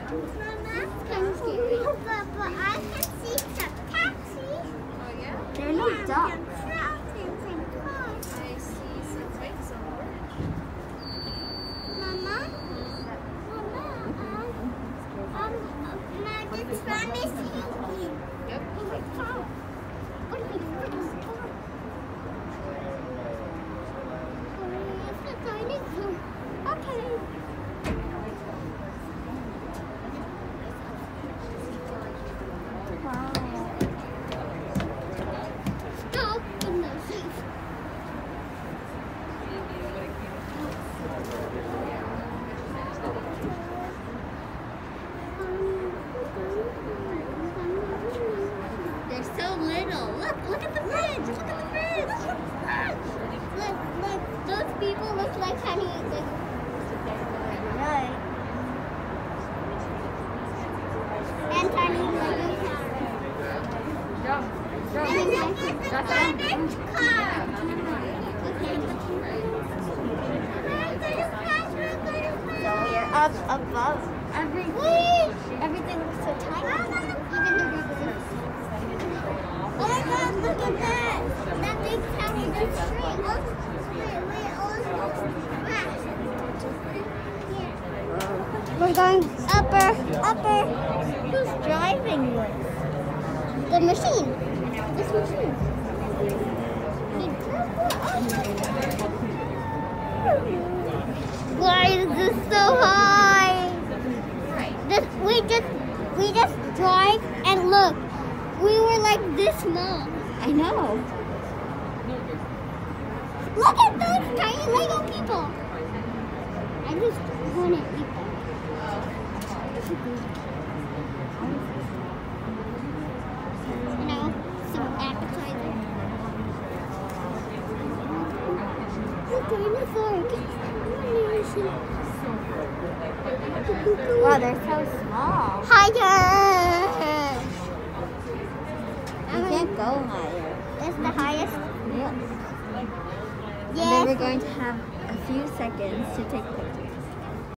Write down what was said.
It's kind of scary. But I can see some taxis. Oh yeah? There are no ducks. I see some bikes on the bridge. Mama? Mama, the tram is sinking. Yep. Oh my God. What are we doing? Okay. Wow. Stop in the seat. They're so little. Look at the bridge. Look at the bridge. Look, those people look like tiny, right. And tiny Lego cars. Jump. That's a garbage car. So we're up above. Everything looks so tiny. Even the river. Oh my God, look at that! That big tower just straight. We're going upper. Who's driving this? The machine. This machine. Why is this so high? We just drive and look. We were like this small. I know. Look at those tiny Lego people. I just want to eat them. You know, some appetizer. Wow, they're so small. Higher! You can't go higher. That's the highest? Yes. Yes. And then we're going to have a few seconds to take pictures.